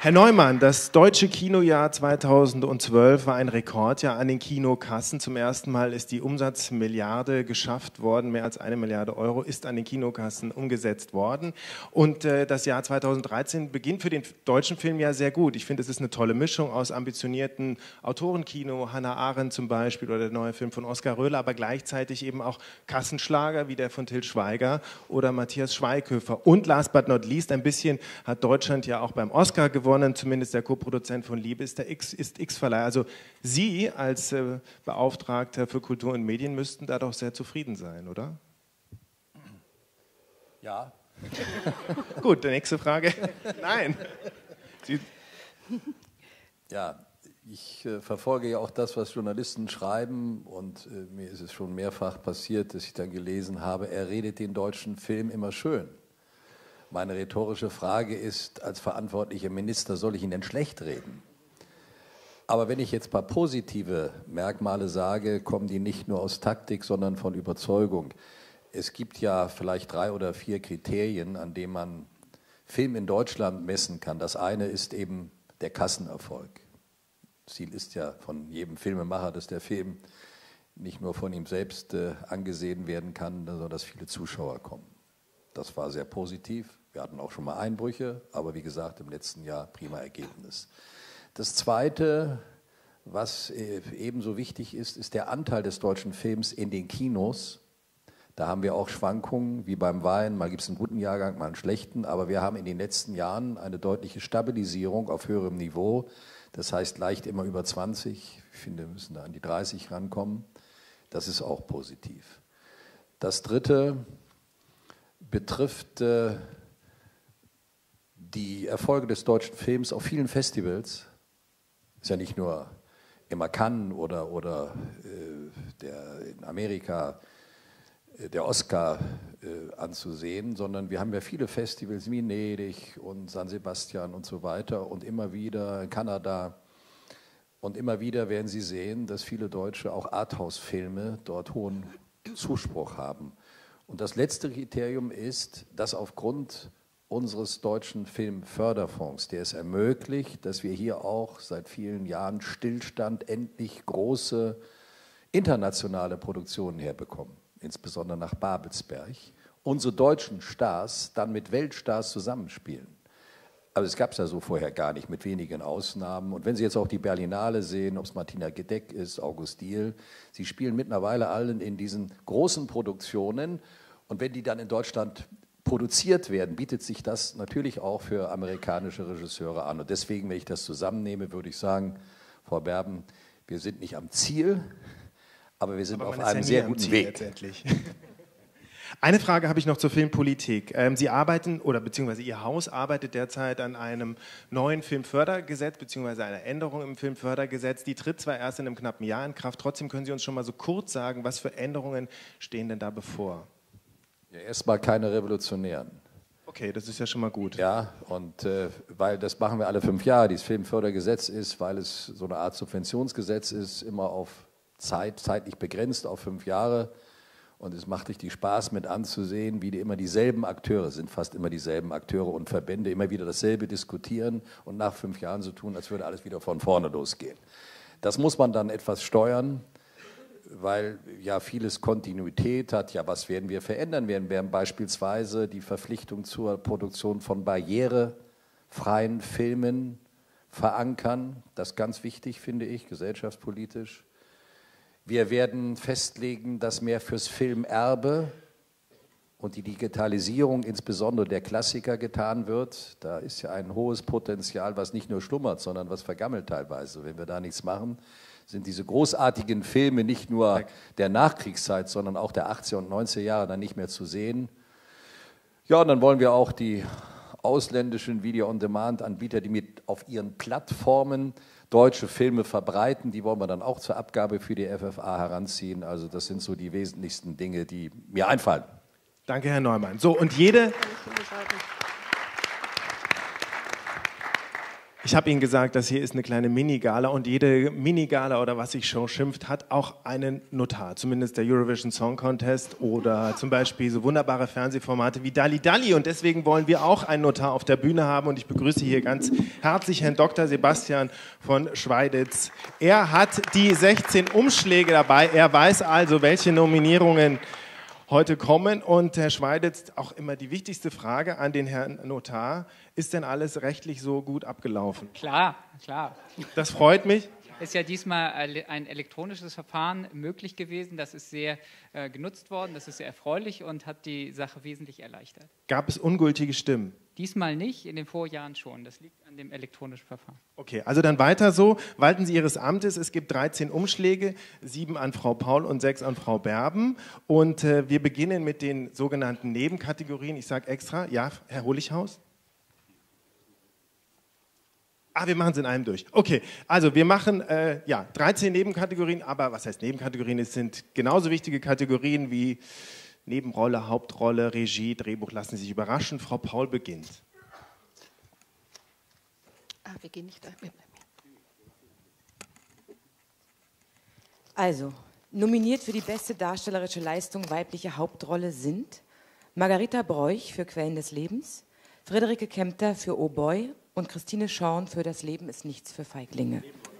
Herr Neumann, das deutsche Kinojahr 2012 war ein Rekordjahr an den Kinokassen. Zum ersten Mal ist die Umsatzmilliarde geschafft worden. Mehr als 1 Milliarde Euro ist an den Kinokassen umgesetzt worden. Und das Jahr 2013 beginnt für den deutschen Film ja sehr gut. Ich finde, es ist eine tolle Mischung aus ambitionierten Autorenkino, Hannah Arendt zum Beispiel oder der neue Film von Oskar Röhler, aber gleichzeitig eben auch Kassenschlager wie der von Til Schweiger oder Matthias Schweighöfer. Und last but not least, ein bisschen hat Deutschland ja auch beim Oscar gewonnen. Zumindest der Co-Produzent von Liebe ist der X-Verleih. Also Sie als Beauftragter für Kultur und Medien müssten da doch sehr zufrieden sein, oder? Ja. Gut, die nächste Frage. Nein. Sie Ja, ich verfolge ja auch das, was Journalisten schreiben, und mir ist es schon mehrfach passiert, dass ich dann gelesen habe, er redet den deutschen Film immer schön. Meine rhetorische Frage ist, als verantwortlicher Minister, soll ich ihn denn schlecht reden? Aber wenn ich jetzt ein paar positive Merkmale sage, kommen die nicht nur aus Taktik, sondern von Überzeugung. Es gibt ja vielleicht 3 oder 4 Kriterien, an denen man Film in Deutschland messen kann. Das eine ist eben der Kassenerfolg. Ziel ist ja von jedem Filmemacher, dass der Film nicht nur von ihm selbst angesehen werden kann, sondern dass viele Zuschauer kommen. Das war sehr positiv. Wir hatten auch schon mal Einbrüche, aber wie gesagt, im letzten Jahr prima Ergebnis. Das Zweite, was ebenso wichtig ist, ist der Anteil des deutschen Films in den Kinos. Da haben wir auch Schwankungen, wie beim Wein. Mal gibt es einen guten Jahrgang, mal einen schlechten. Aber wir haben in den letzten Jahren eine deutliche Stabilisierung auf höherem Niveau. Das heißt, leicht immer über 20. Ich finde, wir müssen da an die 30 rankommen. Das ist auch positiv. Das Dritte betrifft die Erfolge des deutschen Films auf vielen Festivals. Ist ja nicht nur immer Cannes oder in Amerika der Oscar anzusehen, sondern wir haben ja viele Festivals, wie Venedig und San Sebastian und so weiter, und immer wieder in Kanada. Und immer wieder werden Sie sehen, dass viele Deutsche, auch Arthouse-Filme, dort hohen Zuspruch haben. Und das letzte Kriterium ist, dass aufgrund unseres deutschen Filmförderfonds, der es ermöglicht, dass wir hier auch seit vielen Jahren Stillstand endlich große internationale Produktionen herbekommen, insbesondere nach Babelsberg, unsere deutschen Stars dann mit Weltstars zusammenspielen. Also es gab es ja so vorher gar nicht, mit wenigen Ausnahmen. Und wenn Sie jetzt auch die Berlinale sehen, ob es Martina Gedeck ist, August Diehl, sie spielen mittlerweile allen in diesen großen Produktionen. Und wenn die dann in Deutschland produziert werden, bietet sich das natürlich auch für amerikanische Regisseure an. Und deswegen, wenn ich das zusammennehme, würde ich sagen, Frau Berben, wir sind nicht am Ziel, aber wir sind auf einem sehr guten Weg. Letztendlich. Eine Frage habe ich noch zur Filmpolitik. Sie arbeiten, oder beziehungsweise Ihr Haus arbeitet derzeit an einem neuen Filmfördergesetz, beziehungsweise einer Änderung im Filmfördergesetz. Die tritt zwar erst in einem knappen Jahr in Kraft, trotzdem können Sie uns schon mal so kurz sagen, was für Änderungen stehen denn da bevor? Ja, erstmal keine revolutionären. Okay, das ist ja schon mal gut. Ja, und weil das machen wir alle 5 Jahre, dieses Filmfördergesetz ist, weil es so eine Art Subventionsgesetz ist, immer auf zeitlich begrenzt auf 5 Jahre. Und es macht richtig Spaß mit anzusehen, wie die immer dieselben Akteure sind, fast immer dieselben Akteure und Verbände, immer wieder dasselbe diskutieren und nach 5 Jahren so tun, als würde alles wieder von vorne losgehen. Das muss man dann etwas steuern, weil ja vieles Kontinuität hat. Ja, was werden wir verändern? Wir werden beispielsweise die Verpflichtung zur Produktion von barrierefreien Filmen verankern. Das ist ganz wichtig, finde ich, gesellschaftspolitisch. Wir werden festlegen, dass mehr fürs Filmerbe und die Digitalisierung insbesondere der Klassiker getan wird. Da ist ja ein hohes Potenzial, was nicht nur schlummert, sondern was vergammelt teilweise. Wenn wir da nichts machen, sind diese großartigen Filme nicht nur der Nachkriegszeit, sondern auch der 80er und 90er Jahre dann nicht mehr zu sehen. Ja, und dann wollen wir auch die ausländischen Video-on-Demand-Anbieter, die mit auf ihren Plattformen deutsche Filme verbreiten, die wollen wir dann auch zur Abgabe für die FFA heranziehen. Also das sind so die wesentlichsten Dinge, die mir einfallen. Danke, Herr Neumann. So, und jede Ich habe Ihnen gesagt, das hier ist eine kleine Minigala und jede Minigala oder was sich Show schimpft, hat auch einen Notar. Zumindest der Eurovision Song Contest oder zum Beispiel so wunderbare Fernsehformate wie Dalli Dalli. Und deswegen wollen wir auch einen Notar auf der Bühne haben. Und ich begrüße hier ganz herzlich Herrn Dr. Sebastian von Schweiditz. Er hat die 16 Umschläge dabei. Er weiß also, welche Nominierungen heute kommen. Und Herr Schweiditz, auch immer die wichtigste Frage an den Herrn Notar: Ist denn alles rechtlich so gut abgelaufen? Klar, klar. Das freut mich. Es ist ja diesmal ein elektronisches Verfahren möglich gewesen. Das ist sehr genutzt worden, das ist sehr erfreulich und hat die Sache wesentlich erleichtert. Gab es ungültige Stimmen? Diesmal nicht, in den Vorjahren schon. Das liegt an dem elektronischen Verfahren. Okay, also dann weiter so. Walten Sie Ihres Amtes. Es gibt 13 Umschläge, 7 an Frau Paul und 6 an Frau Berben. Und wir beginnen mit den sogenannten Nebenkategorien. Ich sage extra, ja, Herr Holichhaus? Wir machen es in einem durch. Okay, also wir machen 13 Nebenkategorien, aber was heißt Nebenkategorien? Es sind genauso wichtige Kategorien wie Nebenrolle, Hauptrolle, Regie, Drehbuch. Lassen Sie sich überraschen. Frau Paul beginnt. Wir gehen nicht da. Also, nominiert für die beste darstellerische Leistung weibliche Hauptrolle sind Margarita Broich für Quellen des Lebens, Friederike Kempter für Oh Boy und Christine Schorn für Das Leben ist nichts für Feiglinge.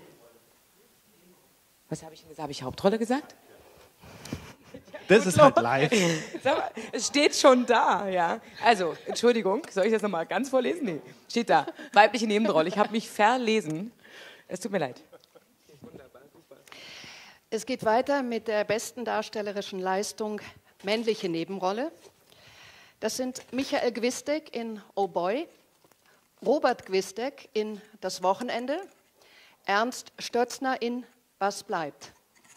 Was habe ich denn gesagt? Habe ich Hauptrolle gesagt? Das ist halt live. Sag mal, es steht schon da, ja. Also, Entschuldigung, soll ich das nochmal ganz vorlesen? Nee, steht da. Weibliche Nebenrolle. Ich habe mich verlesen. Es tut mir leid. Es geht weiter mit der besten darstellerischen Leistung männliche Nebenrolle. Das sind Michael Gwisdek in Oh Boy, Robert Gwisdek in Das Wochenende, Ernst Stötzner in Was bleibt.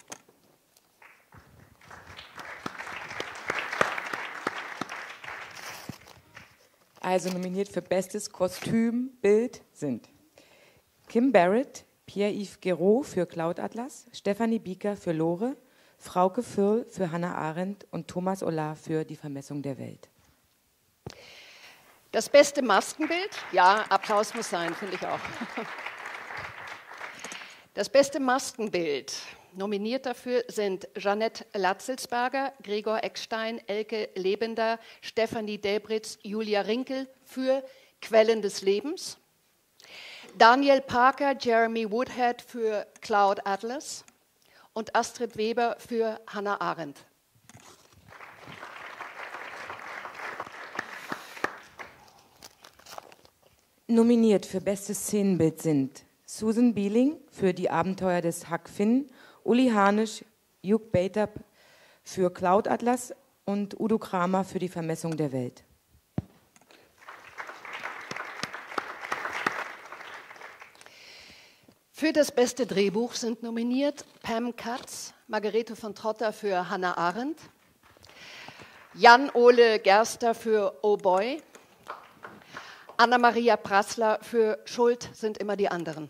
Also nominiert für bestes Kostümbild sind Kim Barrett, Pierre-Yves Guéraud für Cloud Atlas, Stefanie Bieker für Lore, Frauke Fürl für Hannah Arendt und Thomas Olah für Die Vermessung der Welt. Das beste Maskenbild, ja, Applaus muss sein, finde ich auch. Das beste Maskenbild, nominiert dafür sind Jeanette Latzelsberger, Gregor Eckstein, Elke Lebender, Stefanie Delbritz, Julia Rinkel für Quellen des Lebens, Daniel Parker, Jeremy Woodhead für Cloud Atlas und Astrid Weber für Hannah Arendt. Nominiert für bestes Szenenbild sind Susan Bieling für Die Abenteuer des Huck Finn, Uli Harnisch, Hugh Baitab für Cloud Atlas und Udo Kramer für Die Vermessung der Welt. Für das beste Drehbuch sind nominiert Pam Katz, Margarete von Trotter für Hannah Arendt, Jan-Ole Gerster für Oh Boy, Anna-Maria Prassler für Schuld sind immer die anderen.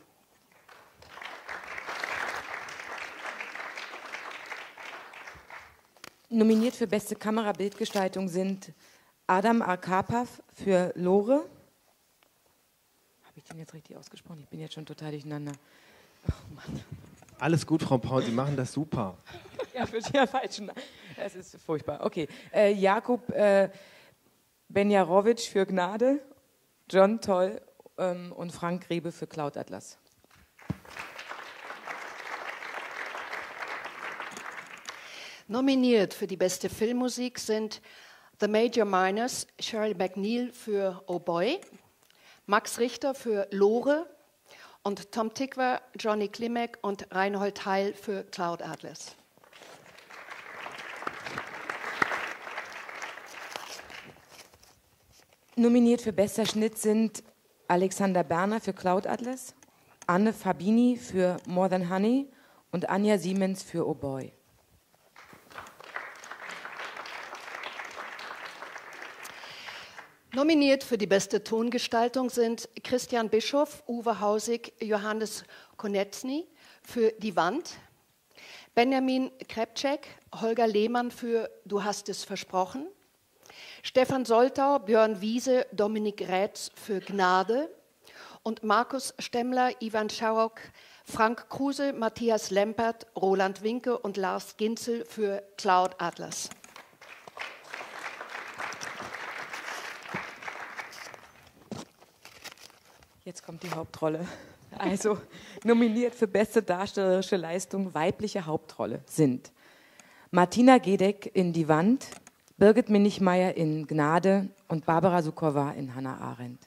Nominiert für beste Kamerabildgestaltung sind Adam Arkapav für Lore. Habe ich den jetzt richtig ausgesprochen? Ich bin jetzt schon total durcheinander. Oh Mann. Alles gut, Frau Paul, Sie machen das super. Ja, für die falschen. Es ist furchtbar. Okay. Jakub Benjarowitsch für Gnade, John Toll und Frank Grebe für Cloud Atlas. Nominiert für die beste Filmmusik sind The Major Minors, Shirley MacNeille für Oh Boy, Max Richter für Lore und Tom Tykwer, Johnny Klimek und Reinhold Heil für Cloud Atlas. Nominiert für bester Schnitt sind Alexander Berner für Cloud Atlas, Anne Fabini für More Than Honey und Anja Siemens für Oh Boy. Nominiert für die beste Tongestaltung sind Christian Bischoff, Uwe Hausig, Johannes Konetzny für Die Wand, Benjamin Krepczek, Holger Lehmann für Du hast es versprochen, Stefan Soltau, Björn Wiese, Dominik Rätz für Gnade und Markus Stemmler, Ivan Scharock, Frank Kruse, Matthias Lempert, Roland Winke und Lars Ginzel für Cloud Atlas. Jetzt kommt die Hauptrolle. Also nominiert für beste darstellerische Leistung weibliche Hauptrolle sind Martina Gedeck in Die Wand, Birgit Minichmeier in Gnade und Barbara Sukowa in Hannah Arendt.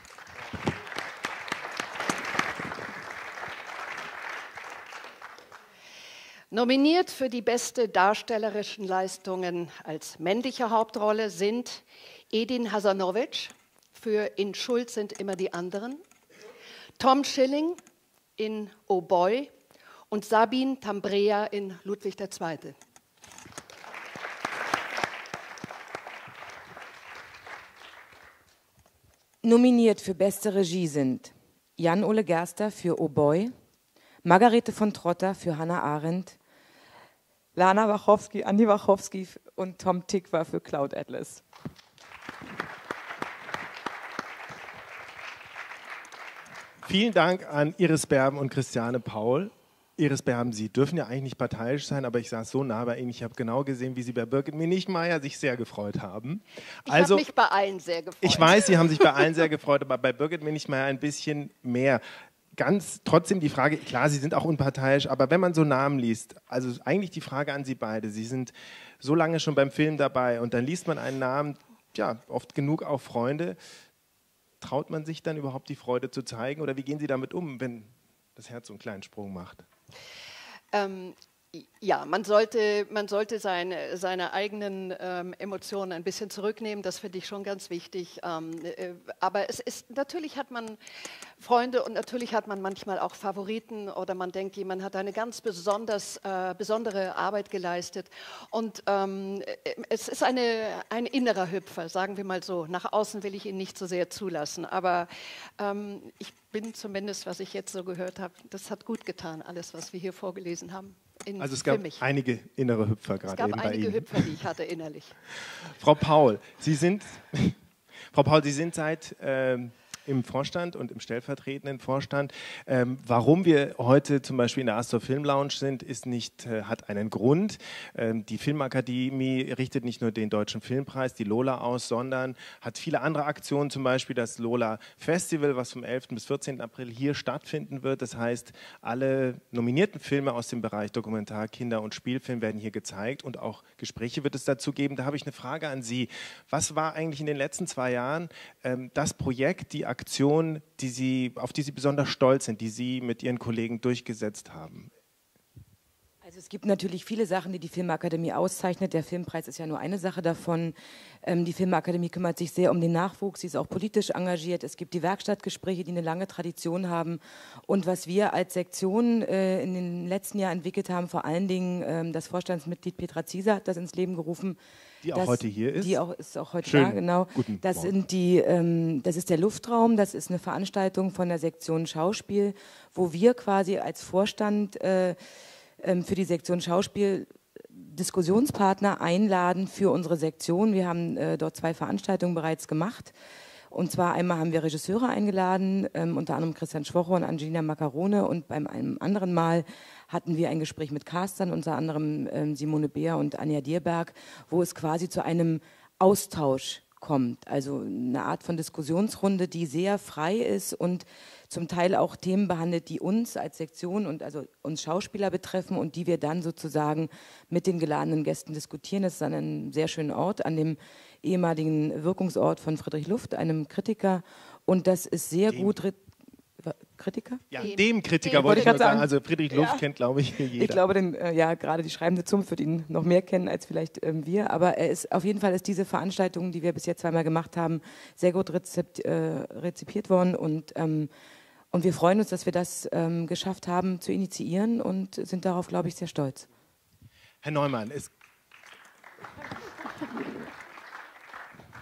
Nominiert für die beste darstellerischen Leistungen als männliche Hauptrolle sind Edin Hasanovic für In Schuld sind immer die anderen, Tom Schilling in Oh Boy und Sabine Tambrea in Ludwig II. Nominiert für beste Regie sind Jan-Ole Gerster für Oh Boy, Margarete von Trotter für Hannah Arendt, Lana Wachowski, Andi Wachowski und Tom Tikva für Cloud Atlas. Vielen Dank an Iris Berben und Christiane Paul. Iris Berben, Sie dürfen ja eigentlich nicht parteiisch sein, aber ich saß so nah bei Ihnen, ich habe genau gesehen, wie Sie bei Birgit Minichmeier sich sehr gefreut haben. Ich habe mich bei allen sehr gefreut. Ich weiß, Sie haben sich bei allen sehr gefreut, aber bei Birgit Minichmeier ein bisschen mehr. Trotzdem die Frage, klar, Sie sind auch unparteiisch, aber wenn man so Namen liest, also eigentlich die Frage an Sie beide, Sie sind so lange schon beim Film dabei und dann liest man einen Namen, ja, oft genug auch Freunde. Traut man sich dann überhaupt die Freude zu zeigen oder wie gehen Sie damit um, wenn das Herz so einen kleinen Sprung macht? Ja, man sollte seine eigenen Emotionen ein bisschen zurücknehmen, das finde ich schon ganz wichtig. Aber natürlich hat man Freunde und natürlich hat man manchmal auch Favoriten oder man denkt, jemand hat eine ganz besondere Arbeit geleistet. Und es ist ein innerer Hüpfer, sagen wir mal so. Nach außen will ich ihn nicht so sehr zulassen, aber ich bin zumindest, was ich jetzt so gehört habe, das hat gut getan, alles, was wir hier vorgelesen haben. Also es gab einige innere Hüpfer gerade eben bei Ihnen. Es gab einige Hüpfer, die ich hatte innerlich. Frau Paul, Sie sind seit im Vorstand und im stellvertretenden Vorstand. Warum wir heute zum Beispiel in der Astor Film Lounge sind, hat einen Grund. Die Filmakademie richtet nicht nur den Deutschen Filmpreis, die Lola aus, sondern hat viele andere Aktionen, zum Beispiel das Lola Festival, was vom 11. bis 14. April hier stattfinden wird. Das heißt, alle nominierten Filme aus dem Bereich Dokumentar-, Kinder- und Spielfilm werden hier gezeigt und auch Gespräche wird es dazu geben. Da habe ich eine Frage an Sie. Was war eigentlich in den letzten 2 Jahren das Projekt, die Aktion, auf die Sie besonders stolz sind, die Sie mit Ihren Kollegen durchgesetzt haben? Also es gibt natürlich viele Sachen, die die Filmakademie auszeichnet. Der Filmpreis ist ja nur eine Sache davon. Die Filmakademie kümmert sich sehr um den Nachwuchs, sie ist auch politisch engagiert. Es gibt die Werkstattgespräche, die eine lange Tradition haben. Und was wir als Sektion in den letzten Jahren entwickelt haben, vor allen Dingen das Vorstandsmitglied Petra Zieser hat das ins Leben gerufen. Die auch heute hier ist? Die ist auch heute Schön. da, genau. Guten das Morgen. Das ist der Luftraum, das ist eine Veranstaltung von der Sektion Schauspiel, wo wir quasi als Vorstand für die Sektion Schauspiel Diskussionspartner einladen für unsere Sektion. Wir haben dort 2 Veranstaltungen bereits gemacht. Und zwar einmal haben wir Regisseure eingeladen, unter anderem Christian Schwocho und Angelina Maccarone. Und beim einem anderen Mal hatten wir ein Gespräch mit Castern, unter anderem Simone Beer und Anja Dierberg, wo es quasi zu einem Austausch kommt. Also eine Art von Diskussionsrunde, die sehr frei ist und zum Teil auch Themen behandelt, die uns als Sektion und also uns Schauspieler betreffen und die wir dann sozusagen mit den geladenen Gästen diskutieren. Das ist an einem sehr schönen Ort, an dem ehemaligen Wirkungsort von Friedrich Luft, einem Kritiker. Und das ist sehr gut... Kritiker? Ja, dem Kritiker wollte ich nur sagen. Also Friedrich Luft kennt, glaube ich, jeder. Ich glaube, gerade die schreibende Zunft wird ihn noch mehr kennen als vielleicht wir. Aber auf jeden Fall ist diese Veranstaltung, die wir bis jetzt 2-mal gemacht haben, sehr gut rezipiert worden. Und wir freuen uns, dass wir das geschafft haben zu initiieren und sind darauf, glaube ich, sehr stolz. Herr Neumann,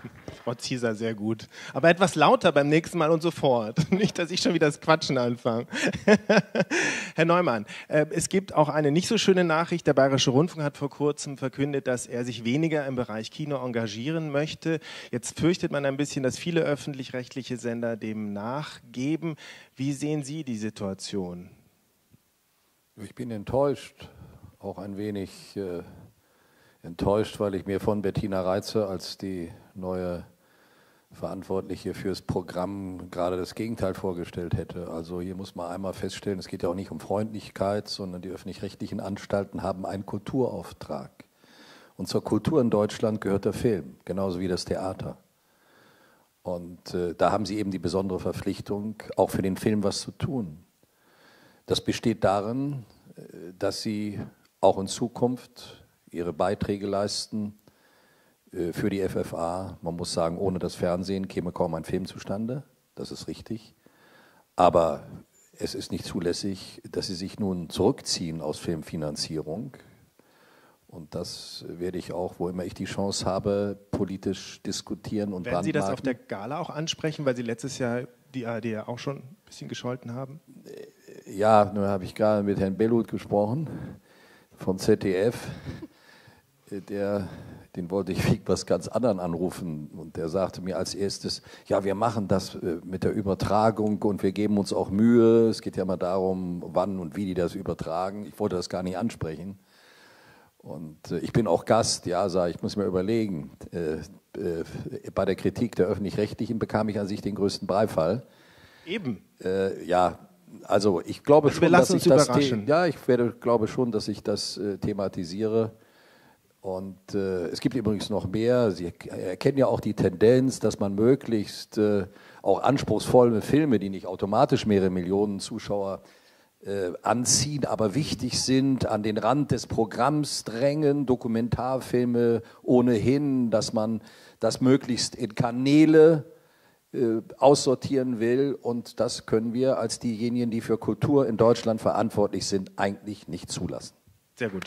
Frau Zieser, sehr gut. Aber etwas lauter beim nächsten Mal und sofort. Nicht, dass ich schon wieder das Quatschen anfange. Herr Neumann, es gibt auch eine nicht so schöne Nachricht. Der Bayerische Rundfunk hat vor kurzem verkündet, dass er sich weniger im Bereich Kino engagieren möchte. Jetzt fürchtet man ein bisschen, dass viele öffentlich-rechtliche Sender dem nachgeben. Wie sehen Sie die Situation? Ich bin enttäuscht, auch ein wenig enttäuscht, weil ich mir von Bettina Reitze als die neue Verantwortliche fürs Programm gerade das Gegenteil vorgestellt hätte. Also hier muss man einmal feststellen, es geht ja auch nicht um Freundlichkeit, sondern die öffentlich-rechtlichen Anstalten haben einen Kulturauftrag. Und zur Kultur in Deutschland gehört der Film, genauso wie das Theater. Und da haben sie eben die besondere Verpflichtung, auch für den Film was zu tun. Das besteht darin, dass sie auch in Zukunft ihre Beiträge leisten für die FFA. Man muss sagen, ohne das Fernsehen käme kaum ein Film zustande, das ist richtig. Aber es ist nicht zulässig, dass sie sich nun zurückziehen aus Filmfinanzierung. Und das werde ich auch, wo immer ich die Chance habe, politisch diskutieren und werden Sie das auf der Gala auch ansprechen, weil Sie letztes Jahr die ARD ja auch schon ein bisschen gescholten haben? Ja, nun habe ich gerade mit Herrn Bellut gesprochen vom ZDF. Den wollte ich wegen was ganz anderen anrufen und der sagte mir als erstes, ja, wir machen das mit der Übertragung und wir geben uns auch Mühe. Es geht ja immer darum, wann und wie die das übertragen. Ich wollte das gar nicht ansprechen. Und ich bin auch Gast, ja, sage ich, muss mir überlegen. Bei der Kritik der Öffentlich-Rechtlichen bekam ich an sich den größten Beifall. Eben. Ja, also ich glaube also schon, dass ich das glaube schon, dass ich das thematisiere. Und es gibt übrigens noch mehr. Sie erkennen ja auch die Tendenz, dass man möglichst auch anspruchsvolle Filme, die nicht automatisch mehrere Millionen Zuschauer anziehen, aber wichtig sind, an den Rand des Programms drängen, Dokumentarfilme ohnehin, dass man das möglichst in Kanäle aussortieren will. Und das können wir als diejenigen, die für Kultur in Deutschland verantwortlich sind, eigentlich nicht zulassen. Sehr gut.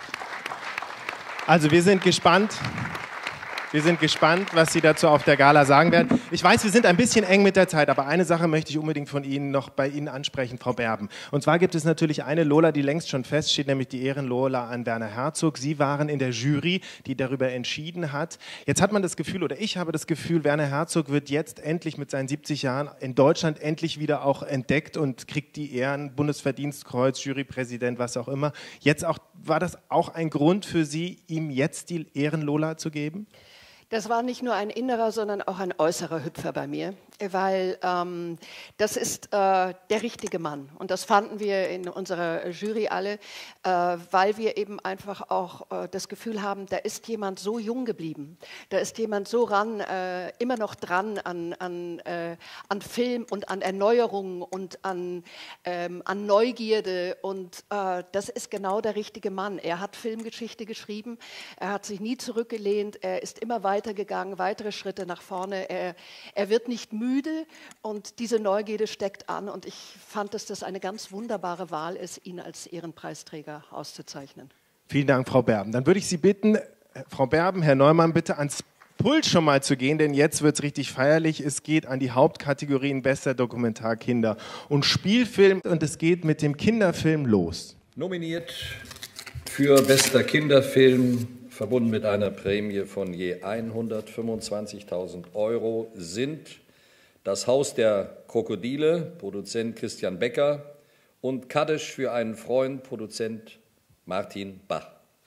Also wir sind gespannt. Wir sind gespannt, was Sie dazu auf der Gala sagen werden. Ich weiß, wir sind ein bisschen eng mit der Zeit, aber eine Sache möchte ich unbedingt von Ihnen noch bei Ihnen ansprechen, Frau Berben. Und zwar gibt es natürlich eine Lola, die längst schon feststeht, nämlich die Ehrenlola an Werner Herzog. Sie waren in der Jury, die darüber entschieden hat. Jetzt hat man das Gefühl, oder ich habe das Gefühl, Werner Herzog wird jetzt endlich mit seinen 70 Jahren in Deutschland endlich wieder auch entdeckt und kriegt die Ehren, Bundesverdienstkreuz, Jurypräsident, was auch immer. Jetzt auch, war das auch ein Grund für Sie, ihm jetzt die Ehrenlola zu geben? Das war nicht nur ein innerer, sondern auch ein äußerer Hüpfer bei mir, weil das ist der richtige Mann. Und das fanden wir in unserer Jury alle, weil wir eben einfach auch das Gefühl haben, da ist jemand so jung geblieben, da ist jemand so immer noch dran an Film und an Erneuerung und an Neugierde. Und das ist genau der richtige Mann. Er hat Filmgeschichte geschrieben, er hat sich nie zurückgelehnt, er ist immer weitergegangen, weitere Schritte nach vorne. Er wird nicht müde und diese Neugierde steckt an. Und ich fand, dass das eine ganz wunderbare Wahl ist, ihn als Ehrenpreisträger auszuzeichnen. Vielen Dank, Frau Berben. Dann würde ich Sie bitten, Frau Berben, Herr Neumann, bitte ans Pult schon mal zu gehen, denn jetzt wird es richtig feierlich. Es geht an die Hauptkategorien bester Dokumentar, Kinder- und Spielfilm und es geht mit dem Kinderfilm los. Nominiert für bester Kinderfilm, verbunden mit einer Prämie von je 125.000 € sind Das Haus der Krokodile, Produzent Christian Becker, und Kaddisch für einen Freund, Produzent Martin Bach.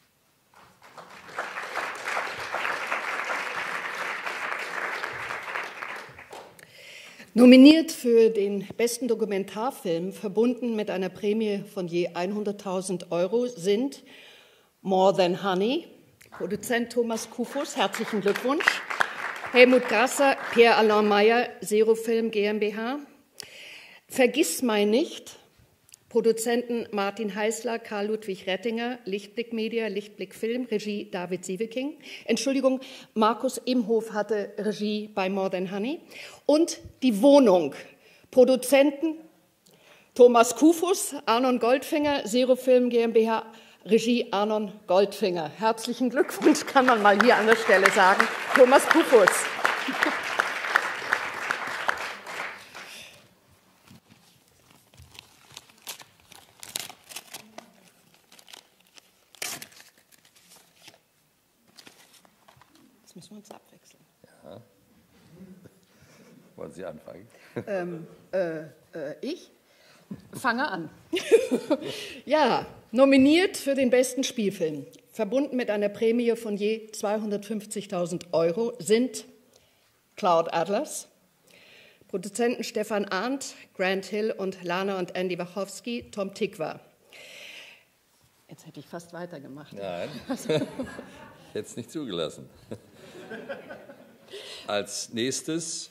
Nominiert für den besten Dokumentarfilm, verbunden mit einer Prämie von je 100.000 € sind More Than Honey, Produzent Thomas Kufus, herzlichen Glückwunsch. Helmut Grasser, Pierre-Alain Meyer, Zerofilm GmbH. Vergiss mein nicht, Produzenten Martin Heißler, Karl-Ludwig Rettinger, Lichtblick Media, Lichtblick Film, Regie David Sieveking. Entschuldigung, Markus Imhof hatte Regie bei More Than Honey. Und Die Wohnung, Produzenten Thomas Kufus, Arnon Goldfinger, Zerofilm GmbH, Regie Arnon Goldfinger. Herzlichen Glückwunsch, kann man mal hier an der Stelle sagen. Thomas Kufus. Jetzt müssen wir uns abwechseln. Ja. Wollen Sie anfangen? Ich fange an. Ja, nominiert für den besten Spielfilm, verbunden mit einer Prämie von je 250.000 € sind Cloud Atlas, Produzenten Stefan Arndt, Grant Hill und Lana und Andy Wachowski, Tom Tykwer. Jetzt hätte ich fast weitergemacht. Nein, ich hätte es nicht zugelassen. Als nächstes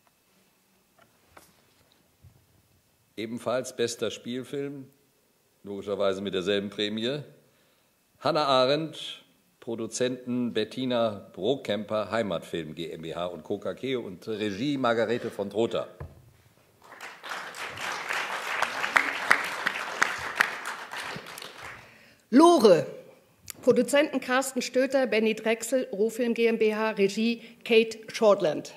ebenfalls bester Spielfilm, logischerweise mit derselben Prämie, Hannah Arendt, Produzenten Bettina Brockemper, Heimatfilm GmbH und Co. KG und Regie Margarete von Trotha. Lore, Produzenten Carsten Stöter, Benny Drechsel, Rohfilm GmbH, Regie Kate Shortland.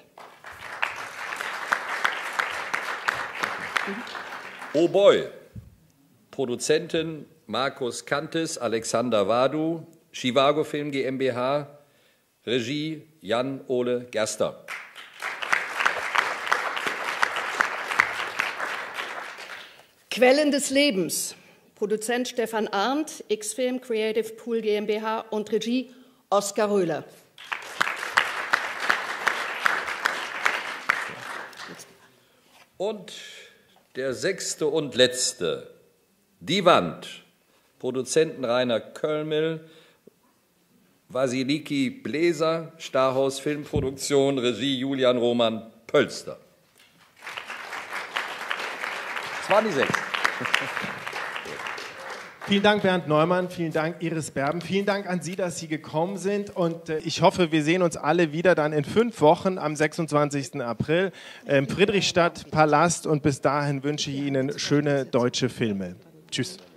Oh Boy, Produzenten Markus Kantes, Alexander Wadu, Chivago Film GmbH, Regie Jan-Ole Gerster. Quellen des Lebens, Produzent Stefan Arndt, X-Film Creative Pool GmbH und Regie Oskar Röhler. Und der sechste und letzte, Die Wand, Produzenten Rainer Kölmel, Wasiliki Bläser, Starhaus Filmproduktion, Regie Julian Roman Pölster. Das waren die sechs. Vielen Dank, Bernd Neumann, vielen Dank, Iris Berben, vielen Dank an Sie, dass Sie gekommen sind und ich hoffe, wir sehen uns alle wieder dann in 5 Wochen am 26. April im Friedrichstadt Palast und bis dahin wünsche ich Ihnen schöne deutsche Filme. Tschüss.